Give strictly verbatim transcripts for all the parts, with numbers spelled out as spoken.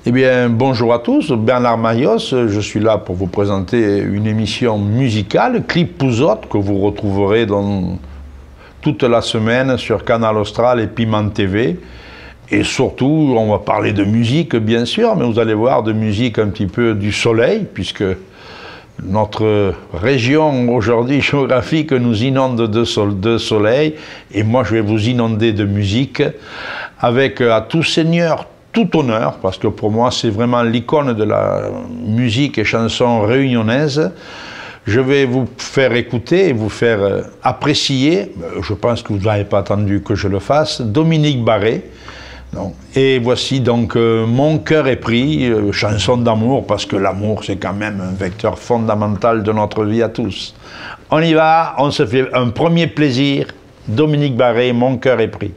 Eh bien, bonjour à tous, Bernard Mayos, je suis là pour vous présenter une émission musicale, Clip Pouzotte, que vous retrouverez dans toute la semaine sur Canal Austral et Piment T V. Et surtout, on va parler de musique, bien sûr, mais vous allez voir de musique un petit peu du soleil, puisque notre région aujourd'hui géographique nous inonde de, sol, de soleil, et moi je vais vous inonder de musique, avec à tout seigneur, tout honneur, parce que pour moi c'est vraiment l'icône de la musique et chanson réunionnaise. Je vais vous faire écouter et vous faire apprécier, je pense que vous n'avez pas attendu que je le fasse, Dominique Barré. Donc, et voici donc euh, Mon cœur est pris, euh, chanson d'amour, parce que l'amour c'est quand même un vecteur fondamental de notre vie à tous. On y va, on se fait un premier plaisir. Dominique Barré, Mon cœur est pris.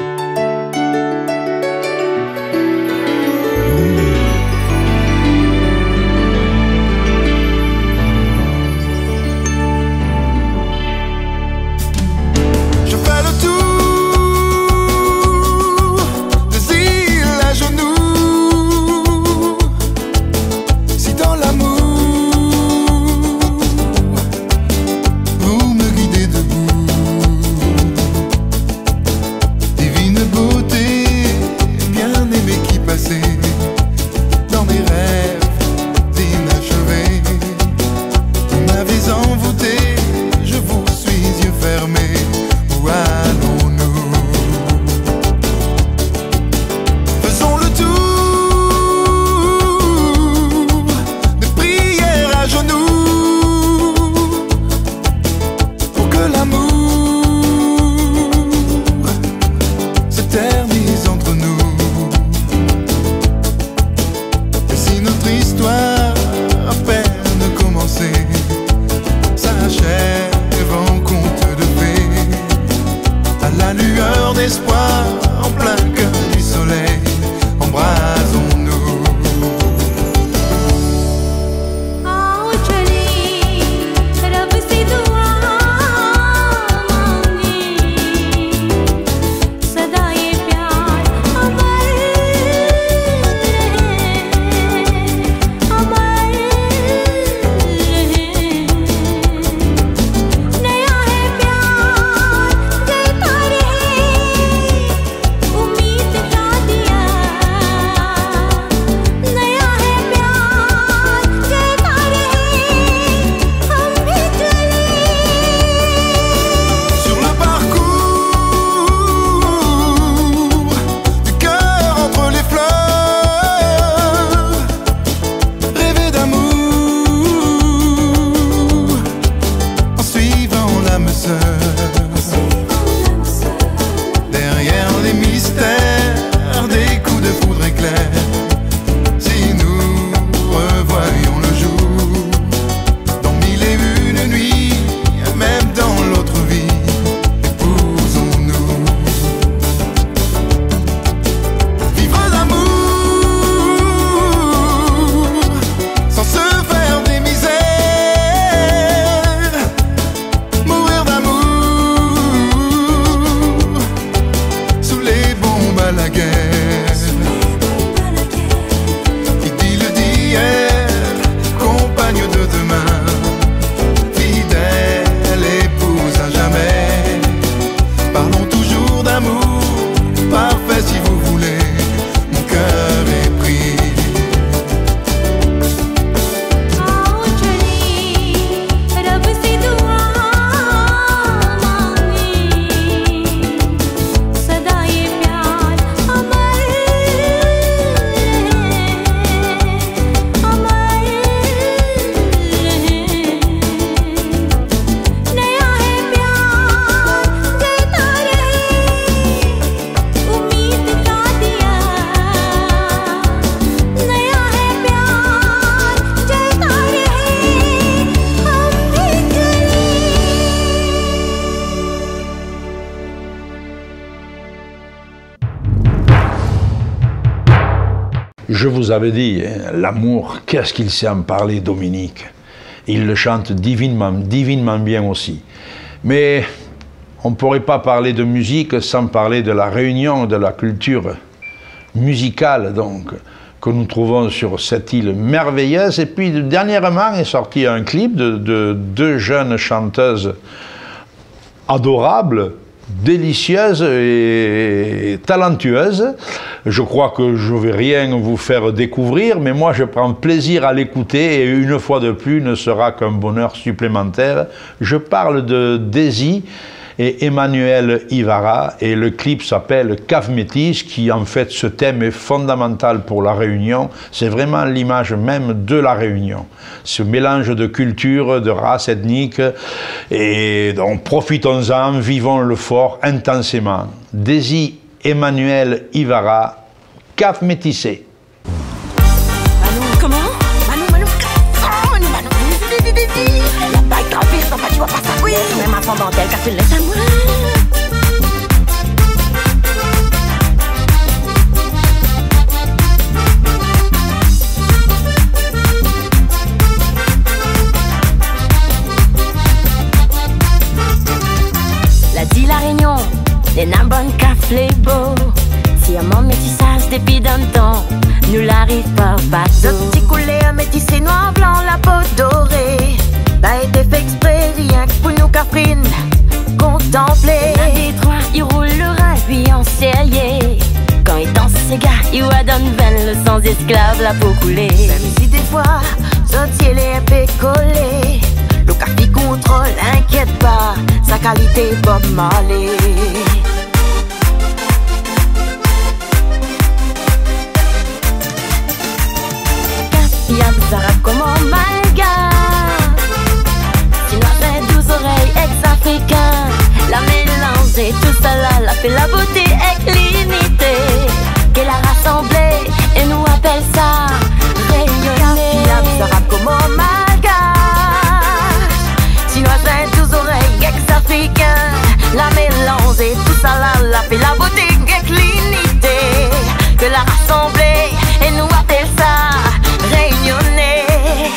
Je vous avais dit, hein, l'amour, qu'est-ce qu'il sait en parler, Dominique. Il le chante divinement, divinement bien aussi. Mais on ne pourrait pas parler de musique sans parler de la réunion de la culture musicale, donc, que nous trouvons sur cette île merveilleuse. Et puis dernièrement est sorti un clip de, de deux jeunes chanteuses adorables, délicieuses et talentueuses. Je crois que je ne vais rien vous faire découvrir, mais moi je prends plaisir à l'écouter et une fois de plus ne sera qu'un bonheur supplémentaire. Je parle de Daisy et Emmanuel Ivara, et le clip s'appelle Cave Métis, qui en fait ce thème est fondamental pour la Réunion. C'est vraiment l'image même de la Réunion, ce mélange de cultures, de races ethniques, et donc profitons-en, vivons-le fort intensément. Daisy, Emmanuel Ivara, Cave Métissé. Comment? Manu, Manu, oh, Manu, Manu, la bague gravée, ça va, tu vas pas ça, oui. Même avant dentelle, car tu le laisses à moi. La dit la Réunion, les nambonnes café beau. Si un monde métissage depuis d'un temps, nous l'arrive par bateau. Le petit coulé à métissé noir, blanc, la peau dorée. Ça a été fait exprès, rien que pour nous Catherine contempler. L'un des trois, il roule le rein, puis en serrier. Quand il danse ses gars, il voit donne veine le sans esclave, la peau coulée. Même si des fois, sortir les épées collées, le café contrôle, inquiète pas, sa qualité Bob Marley. Y'a Zara comme un malga, sinon c'est douze oreilles ex-africains. La mélange et tout ça là, la fait la beauté et l'unité qu'elle a rassemblée et nous appelle ça rayonner. Y'a Zara comme un malga, sinon c'est douze oreilles ex-africains. La mélange et tout ça là, la fait la beauté et l'unité qu'elle a rassemblée et nous appelle ça rayonner.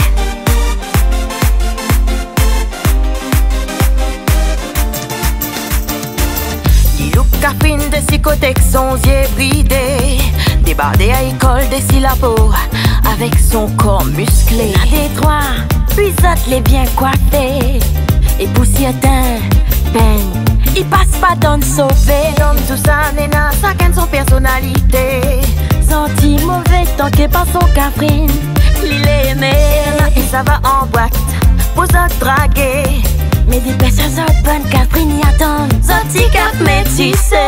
Dis-le Catherine de six côtés que son yeux bridé, débardé à l'école des syllabes avec son corps musclé. L'un des trois, puis autres les bien coiffés et poussière teint, peine. Il passe pas dans le sauvé. Dans tout ça, Nena, chacun son personnalité. Senti mauvais tant qu'il pas son Catherine, l'il est aimé. Et ça va en boîte, pour ça draguer. Mais des personnes autres bonnes Catherine y attendent. Sorti cap métissé.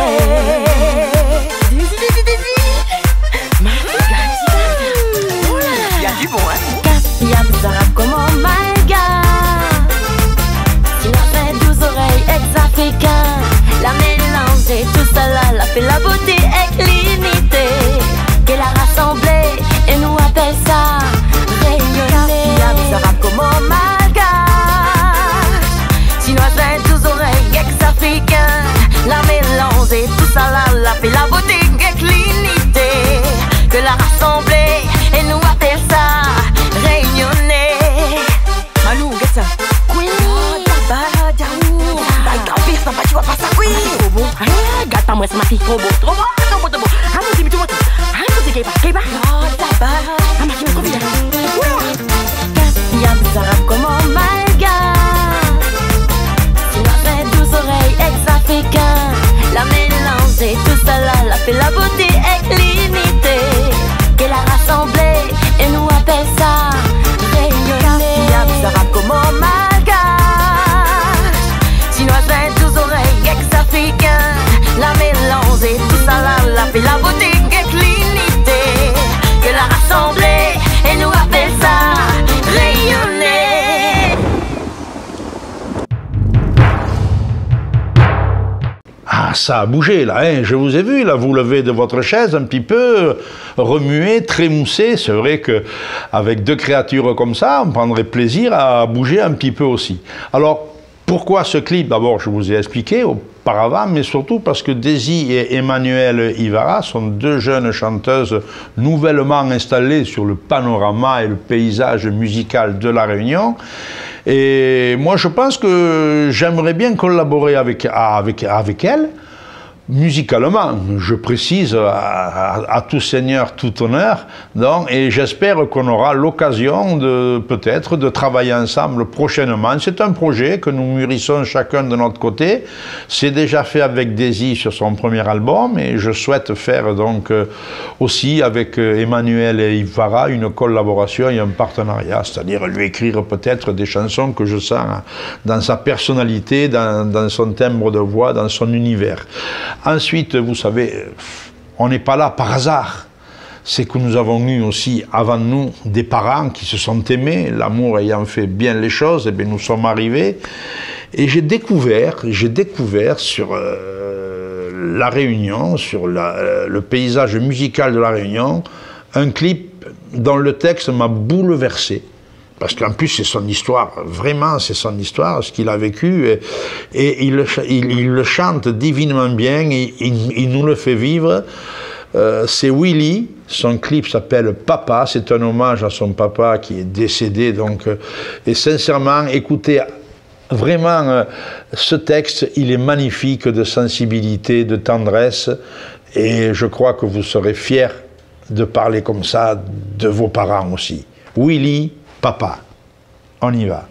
Y'a du bon, hein? Cap, y'a des arabes comme un malga. Sinon c'est douze oreilles ex-africains. La mélange et tout ça là, la fait la beauté et l'unité qu'elle a rassemblée et nous appelle ça rayonner. Y'a des arabes comme un malga, sinon c'est douze oreilles ex-africains. La mélange et tout ça là, la fait la beauté et l'unité qu'elle a rassemblée et nous appelle ça rayonner. Malou, get ça. Oui, bah, Diaou. Bah, gravir, ça va, tu vas pas ça, oui. Trop beau. Gâte pas moi, c'est ma fille. Trop beau, trop beau, trop beau, trop beau. Ah, mon Dieu, tu vois tout. Ah, mon Dieu, Kéba, Kéba. Oh, là-bas. Ah, ma fille, trop bien. Y'a des arabes comme un malga, sinon c'est douze oreilles ex-africains. La mélange et tout ça là, la fait la beauté et l'unité qu'elle a rassemblée et nous appelle ça rayonner. Y'a des arabes comme un malga, sinon c'est douze oreilles ex-africains. La mélange et tout ça là, la fait la beauté et l'unité qu'elle a rassemblée et nous appelle ça rayonner. Ah, ça a bougé là, hein. Je vous ai vu là, vous levez de votre chaise un petit peu, remué, trémoussé. C'est vrai qu'avec deux créatures comme ça, on prendrait plaisir à bouger un petit peu aussi. Alors, pourquoi ce clip? D'abord, je vous ai expliqué auparavant, mais surtout parce que Daisy et Emmanuel Ivara sont deux jeunes chanteuses nouvellement installées sur le panorama et le paysage musical de la Réunion. Et moi, je pense que j'aimerais bien collaborer avec, avec, avec elles musicalement, je précise, à, à, à tout seigneur, tout honneur, donc, et j'espère qu'on aura l'occasion de peut-être de travailler ensemble prochainement. C'est un projet que nous mûrissons chacun de notre côté. C'est déjà fait avec Daisy sur son premier album, et je souhaite faire donc euh, aussi avec euh, Emmanuel et Yves Vara une collaboration et un partenariat, c'est-à-dire lui écrire peut-être des chansons que je sens dans sa personnalité, dans, dans son timbre de voix, dans son univers. Ensuite, vous savez, on n'est pas là par hasard. C'est que nous avons eu aussi, avant nous, des parents qui se sont aimés, l'amour ayant fait bien les choses, et bien nous sommes arrivés. Et j'ai découvert, j'ai découvert sur euh, la Réunion, sur la, le paysage musical de la Réunion, un clip dont le texte m'a bouleversé. Parce qu'en plus, c'est son histoire, vraiment, c'est son histoire, ce qu'il a vécu, et, et il, le, il, il le chante divinement bien, il, il, il nous le fait vivre. Euh, c'est Willy, son clip s'appelle Papa, c'est un hommage à son papa qui est décédé, donc, euh, et sincèrement, écoutez, vraiment, euh, ce texte, il est magnifique de sensibilité, de tendresse, et je crois que vous serez fiers de parler comme ça de vos parents aussi. Willy, Papa, on y va.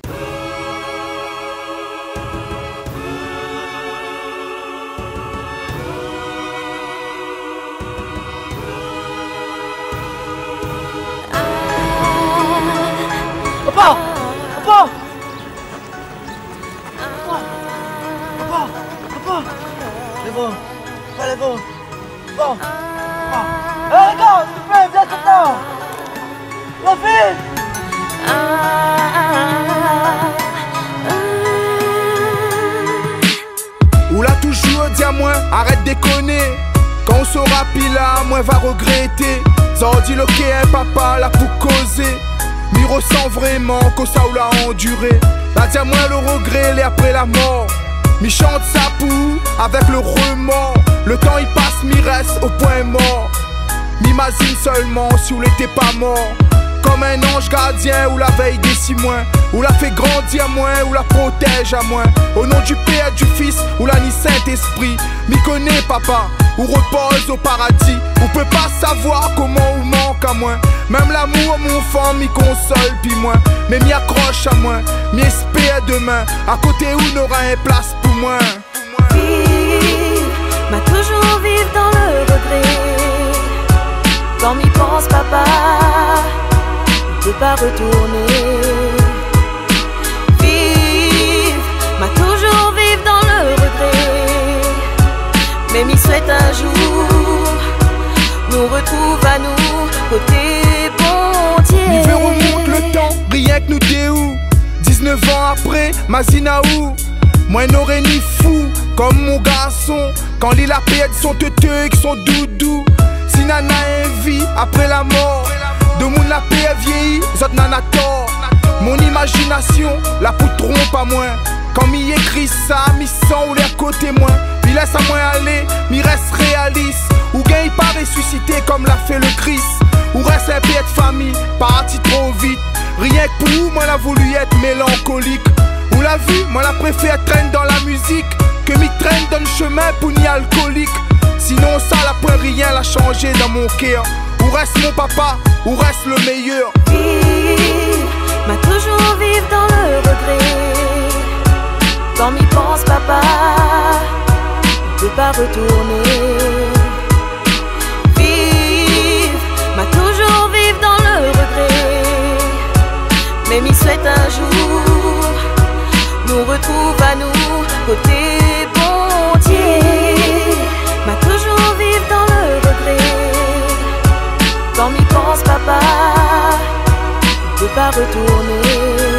Papa! Papa! Papa! Papa! Lève-toi! Papa, lève-toi! Papa! Papa! Hé, regarde, s'il te plaît, viens maintenant! La fille! Ou l'a toujours dit à moi, arrête de déconner. Quand on sera pile là, moi va regretter. Ça on dit le qu'est papa là pour causer. M'y ressent vraiment que ça ou l'a enduré. Là dis à moi le regret, les après la mort. M'y chante sa poule avec le remords. Le temps il passe, m'y reste au point mort. M'imagine seulement si on n'était pas mort. Comme un ange gardien ou la veille des six mois, ou la fait grandir à moins, ou la protège à moins. Au nom du Père, du Fils, ou la ni Saint-Esprit. M'y connaît papa, ou repose au paradis. On peut pas savoir comment ou manque à moi. Même l'amour mon fond m'y console puis moi. Mais m'y accroche à moi, m'y espère demain. À côté où n'aura un place pour moi. Vivre, m'a toujours vivre dans le regret. Quand m'y pense papa, de pas retourner. Vivre, m'a toujours vivre dans le regret. Mais m'y souhaite un jour nous retrouve à nous côté bon Dieu. M'y veut remonte le temps, rien que nous déou. dix-neuf ans après, Mazina où moi n'aurais ni fou comme mon garçon. Quand il a perdu son teuteux et son doudou. Si nana a vie après la mort. De mon la paix vieilli, zot nana tort. Mon imagination, la pou trompe à moi. Quand m'y écrit ça, m'y sent ou les à côté moi. M'y laisse à moi aller, m'y reste réaliste. Ou gagne pas ressuscité comme l'a fait le Christ. Ou reste un pied de famille, parti trop vite. Rien que pour moi l'a voulu être mélancolique. Ou la vie, moi la préfère traîne dans la musique. Que m'y traîne dans le chemin pour ni alcoolique. Sinon ça la point rien l'a changé dans mon cœur. Où reste mon papa, où reste le meilleur. Vivre, m'a toujours vivre dans le regret. Quand m'y pense papa, de pas retourner. Vivre, m'a toujours vivre dans le regret. Mais m'y souhaite un jour nous retrouve à nous côté bon Dieu. M'a toujours vivre dans le regret. Quand m'y pense papa, de pas retourner.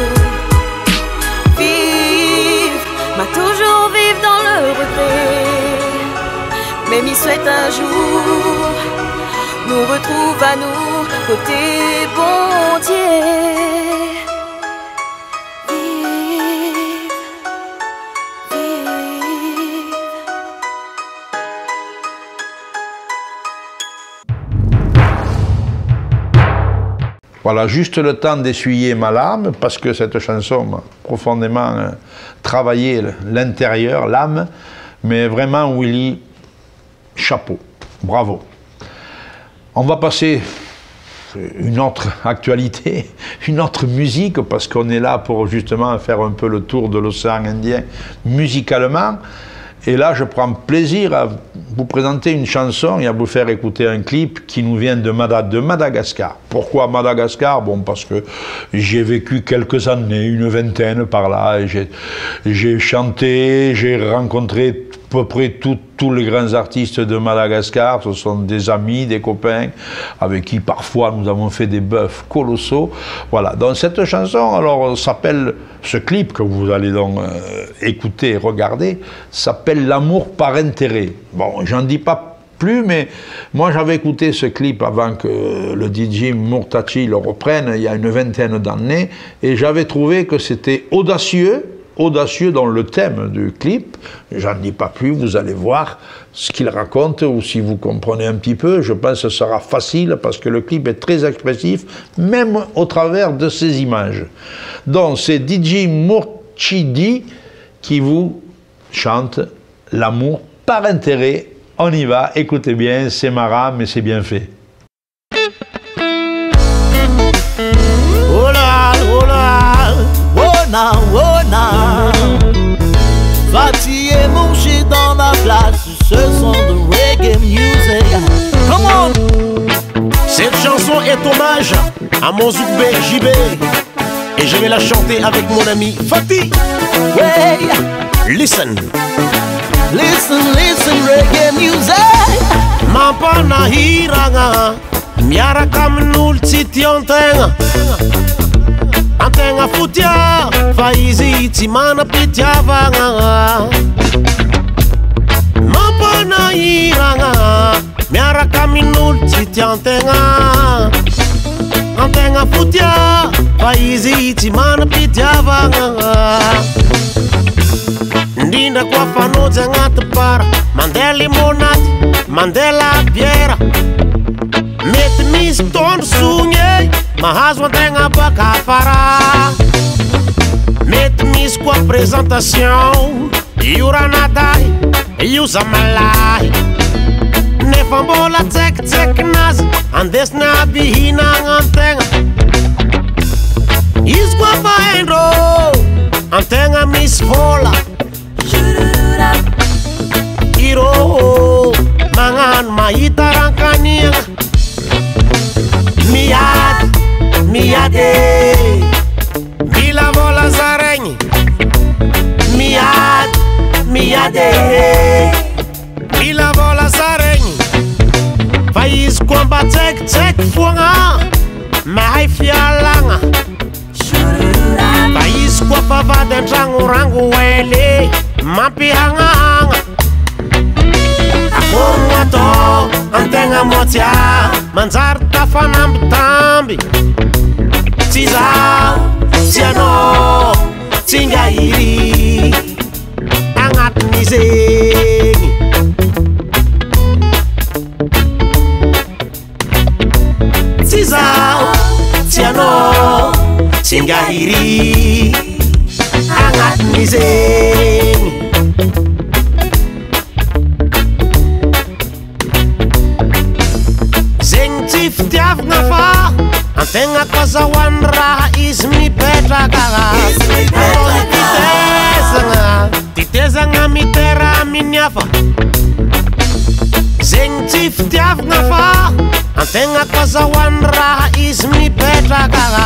Vivre, m'a toujours vivre dans le regret. Mais m'y souhaite un jour nous retrouve à nous côté bon Dieu. Voilà, juste le temps d'essuyer ma larme, parce que cette chanson m'a profondément euh, travaillé l'intérieur, l'âme. Mais vraiment, Willy, chapeau, bravo. On va passer une autre actualité, une autre musique, parce qu'on est là pour justement faire un peu le tour de l'océan Indien musicalement. Et là, je prends plaisir à vous présenter une chanson et à vous faire écouter un clip qui nous vient de, Mad de Madagascar. Pourquoi Madagascar? Bon, parce que j'ai vécu quelques années, une vingtaine par là, et j'ai chanté, j'ai rencontré à peu près tous les grands artistes de Madagascar. Ce sont des amis, des copains, avec qui parfois nous avons fait des bœufs colossaux. Voilà, donc cette chanson, alors, s'appelle, ce clip que vous allez donc euh, écouter et regarder, s'appelle L'amour par intérêt. Bon, j'en dis pas plus, mais moi j'avais écouté ce clip avant que le D J Murtaci le reprenne, il y a une vingtaine d'années, et j'avais trouvé que c'était audacieux, audacieux dans le thème du clip. J'en dis pas plus, vous allez voir ce qu'il raconte, ou si vous comprenez un petit peu, je pense que ce sera facile, parce que le clip est très expressif, même au travers de ces images. Donc c'est D J Murtaci qui vous chante L'amour par intérêt. On y va, écoutez bien, c'est marrant, mais c'est bien fait. Oh là, oh là, oh na, oh na. Fatih est mouché dans la place, ce son de reggae music. Come on! Cette chanson est hommage à mon Zoukbe J B, et je vais la chanter avec mon ami Fatih. Ouais, listen. Listen, listen, reggae music. Mapana hiranga, miara kamnul titiontenga. Antenga futia, faizi timana pitiavanga. Mapana hiranga, miara kamnul titiontenga. Antenga futia, faizi timana pitiavanga. Ndinda kwa fanoja ngata para Mandela monati, Mandela biera Met mis ton sunye Mahazo antenga baka para Met mis kwa presentation Yura nadai, yuza malai Nefambola tek tek naz Andes na bihina antenga Iskwa faendro Antenga mis vola Iro mangan maitarangkania Miad, miade Mila vola zareng Miad, miade Mila vola zareng Faiz kwamba tek tek fuanga Mahai fialanga Faiz kwa favada rangu rangu wele Mapi hanga hanga Akorwato Antenga motia Manzar tafanambi tambi Tiza Tiano Tingairi Angat nizengi Tiza Tiano Tingairi Angat nizengi Tiftiaf ngafa Antenga kazawan raha ismi petra kaga Titezanga Titezanga mitera minyafa Zeng tiftiaf ngafa Antenga kazawan raha ismi petra kaga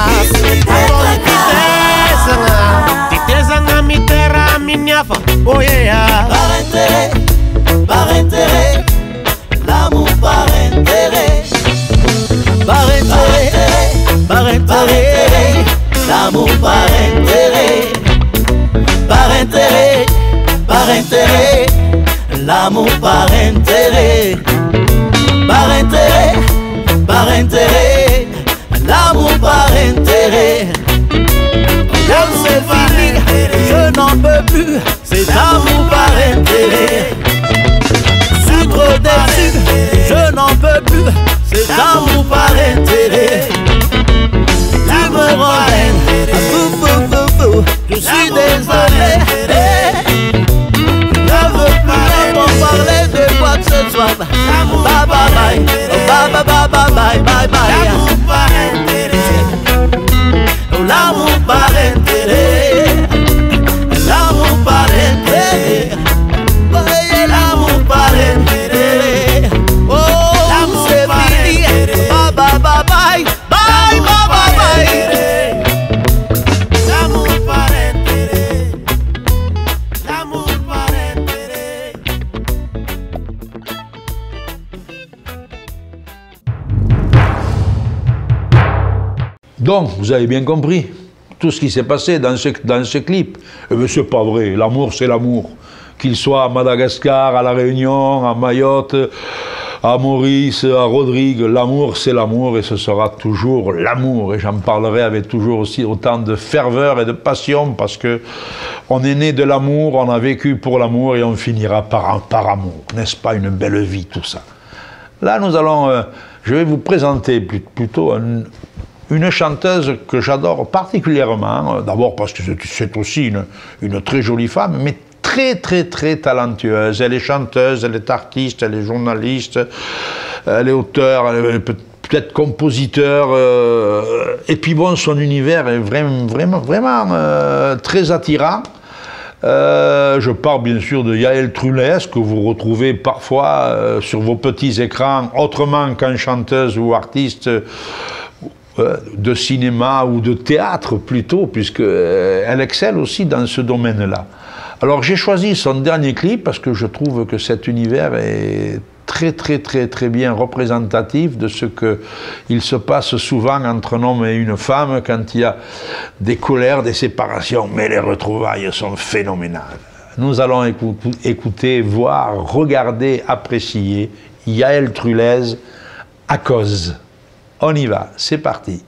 Titezanga Titezanga mitera minyafa Oh yeah. Par intérêt, par intérêt L'amour par intérêt Par intérêt, par intérêt, l'amour par intérêt. Par intérêt, par intérêt, l'amour par intérêt. Par intérêt, par intérêt, l'amour par intérêt. Comme c'est fini, je n'en peux plus, c'est amour par intérêt. Sucre des sucres, je n'en peux plus. C'est amour par intérêt. Tu me rends fou, fou, fou, fou. Je suis désolé. Je ne veux plus Donc, vous avez bien compris tout ce qui s'est passé dans ce, dans ce clip. Eh bien, c'est pas vrai. L'amour, c'est l'amour. Qu'il soit à Madagascar, à La Réunion, à Mayotte, à Maurice, à Rodrigue, l'amour, c'est l'amour et ce sera toujours l'amour. Et j'en parlerai avec toujours aussi autant de ferveur et de passion parce que on est né de l'amour, on a vécu pour l'amour et on finira par, par amour. N'est-ce pas une belle vie, tout ça? Là, nous allons... Euh, je vais vous présenter plutôt un... une chanteuse que j'adore particulièrement, d'abord parce que c'est aussi une, une très jolie femme, mais très très très talentueuse. Elle est chanteuse, elle est artiste, elle est journaliste, elle est auteure, elle est peut-être compositeur, euh, et puis bon, son univers est vraiment, vraiment, vraiment euh, très attirant. Euh, je parle bien sûr de Yael Trulès, que vous retrouvez parfois euh, sur vos petits écrans, autrement qu'en chanteuse ou artiste euh, de cinéma ou de théâtre plutôt, puisqu'elle euh, excelle aussi dans ce domaine-là. Alors j'ai choisi son dernier clip parce que je trouve que cet univers est très très très très bien représentatif de ce qu'il se passe souvent entre un homme et une femme quand il y a des colères, des séparations, mais les retrouvailles sont phénoménales. Nous allons écouter, voir, regarder, apprécier Yael Trulès, À cause. On y va, c'est parti.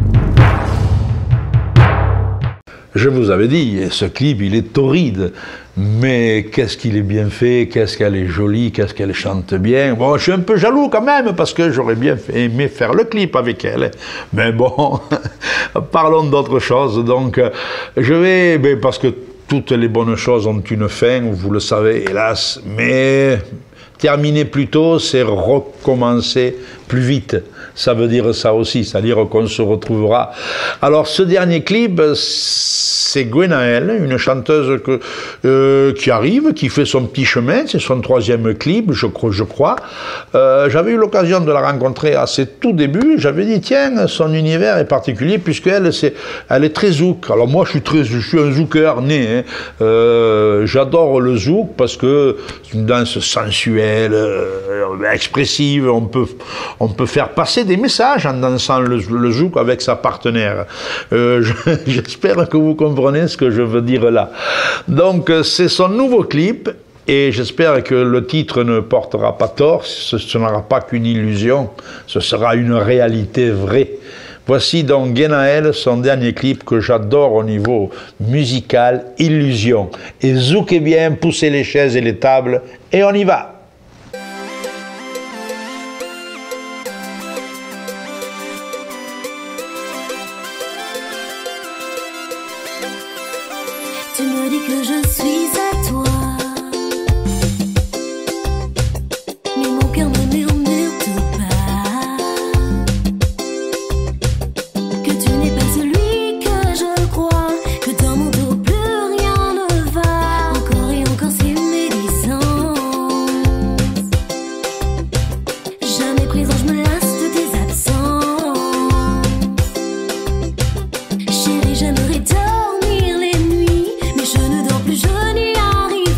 Je vous avais dit, ce clip, il est torride. mais qu'est-ce qu'il est bien fait, qu'est-ce qu'elle est jolie, qu'est-ce qu'elle chante bien. Bon, je suis un peu jaloux quand même, parce que j'aurais bien aimé faire le clip avec elle. Mais bon, parlons d'autre chose. Donc, je vais, ben, parce que toutes les bonnes choses ont une fin, vous le savez, hélas, mais terminer plus tôt, c'est recommencer plus vite. Ça veut dire ça aussi, c'est-à-dire qu'on se retrouvera. Alors, ce dernier clip, c'est Gwenaëlle, une chanteuse que, euh, qui arrive, qui fait son petit chemin, c'est son troisième clip, je, je crois. Euh, J'avais eu l'occasion de la rencontrer à ses tout débuts, j'avais dit, tiens, son univers est particulier, puisqu'elle est, elle est très zouk. Alors moi, je suis, très, je suis un zouker né, hein. euh, j'adore le zouk, parce que c'est une danse sensuelle, euh, expressive, on peut, on peut faire passer des messages en dansant le, le zouk avec sa partenaire. Euh, J'espère que vous comprenez ce que je veux dire là. Donc c'est son nouveau clip et j'espère que le titre ne portera pas tort, ce, ce n'aura pas qu'une illusion, ce sera une réalité vraie. Voici donc Gwenaëlle, son dernier clip que j'adore au niveau musical, Illusion. Et zoukez bien, poussez les chaises et les tables et on y va. Tu me dis que je suis à toi, mais mon cœur ne murmure tout pas que tu n'es pas celui que je crois, que dans mon dos plus rien ne va. Encore et encore c'est médisant, jamais présent, je me lasse de tes absents. Chérie, j'aimerais dormir les nuits, je n'y arrive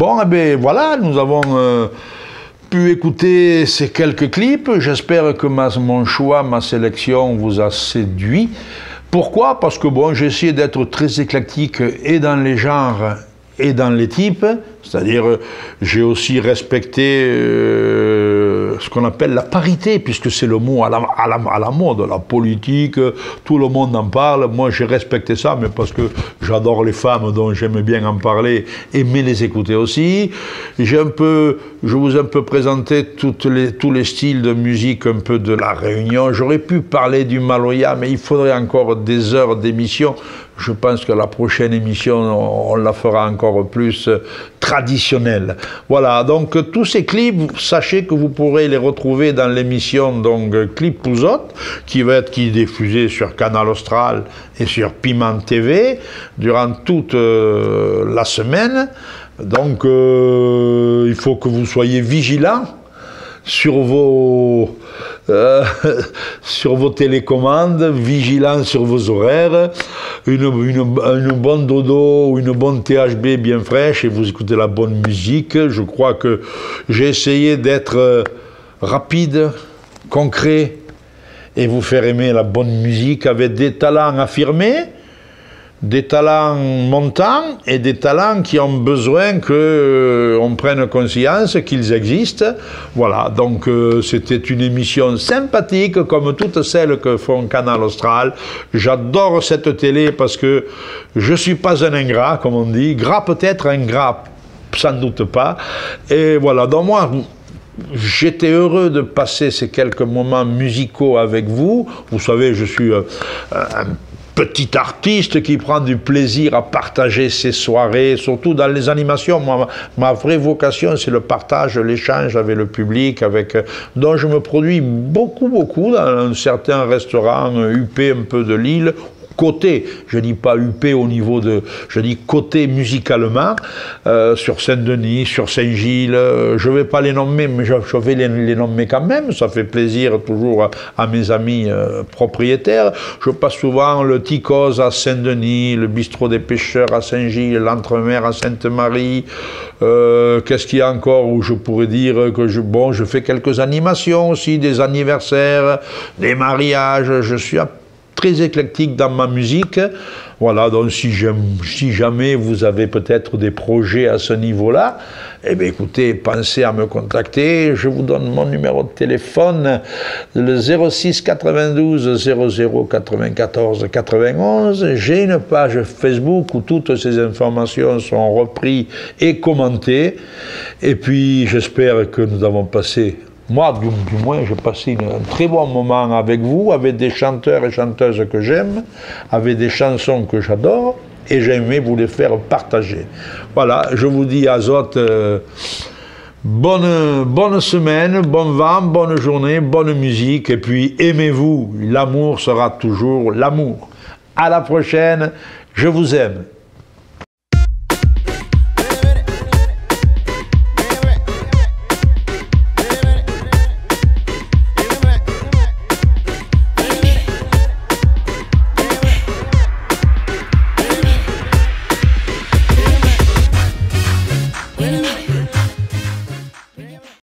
Bon, eh bien voilà, nous avons euh, pu écouter ces quelques clips. J'espère que ma, mon choix, ma sélection vous a séduit. Pourquoi? Parce que bon, j'ai essayé d'être très éclectique et dans les genres et dans les types, c'est-à-dire j'ai aussi respecté euh, ce qu'on appelle la parité, puisque c'est le mot à la, à, la, à la mode, la politique, tout le monde en parle. Moi j'ai respecté ça, mais parce que j'adore les femmes, donc j'aime bien en parler, aimer les écouter aussi. J'ai un peu, je vous ai un peu présenté toutes les, tous les styles de musique un peu de la Réunion. J'aurais pu parler du Maloya, mais il faudrait encore des heures d'émission. Je pense que la prochaine émission, on la fera encore plus traditionnelle. Voilà, donc tous ces clips, sachez que vous pourrez les retrouver dans l'émission donc Clip Pouzotte, qui va être qui est diffusée sur Canal Austral et sur Piment T V durant toute euh, la semaine. Donc euh, il faut que vous soyez vigilants sur vos euh, sur vos télécommandes, vigilants sur vos horaires, une, une, une bonne dodo ou une bonne T H B bien fraîche et vous écoutez la bonne musique. Je crois que j'ai essayé d'être rapide, concret et vous faire aimer la bonne musique avec des talents affirmés, des talents montants et des talents qui ont besoin qu'on euh, prenne conscience qu'ils existent. Voilà, donc euh, c'était une émission sympathique comme toutes celles que font Canal Austral. J'adore cette télé parce que je ne suis pas un ingrat, comme on dit. Gras peut-être, ingrat sans doute pas. Et voilà, donc moi, j'étais heureux de passer ces quelques moments musicaux avec vous. Vous savez, je suis euh, un petit artiste qui prend du plaisir à partager ses soirées, surtout dans les animations. Moi, ma vraie vocation, c'est le partage, l'échange avec le public, avec, dont je me produis beaucoup, beaucoup dans un certain restaurant huppé un peu de Lille. Côté, je dis pas huppé au niveau de, je dis côté musicalement, euh, sur Saint-Denis, sur Saint-Gilles, euh, je vais pas les nommer, mais je, je vais les, les nommer quand même, ça fait plaisir toujours à, à mes amis euh, propriétaires. Je passe souvent le Ticos à Saint-Denis, le Bistrot des Pêcheurs à Saint-Gilles, l'Entremer à Sainte-Marie, euh, qu'est-ce qu'il y a encore où je pourrais dire que je, bon, je fais quelques animations aussi, des anniversaires, des mariages, je suis à très éclectique dans ma musique. Voilà, donc si, si jamais vous avez peut-être des projets à ce niveau-là, eh bien écoutez, pensez à me contacter. Je vous donne mon numéro de téléphone, le zéro six quatre-vingt-douze zéro zéro quatre-vingt-quatorze quatre-vingt-onze. J'ai une page Facebook où toutes ces informations sont reprises et commentées. Et puis j'espère que nous avons passé, moi, du, du moins, j'ai passé une, un très bon moment avec vous, avec des chanteurs et chanteuses que j'aime, avec des chansons que j'adore, et j'ai aimé vous les faire partager. Voilà, je vous dis à Azote, euh, bonne, bonne semaine, bon vent, bonne journée, bonne musique, et puis aimez-vous, l'amour sera toujours l'amour. À la prochaine, je vous aime.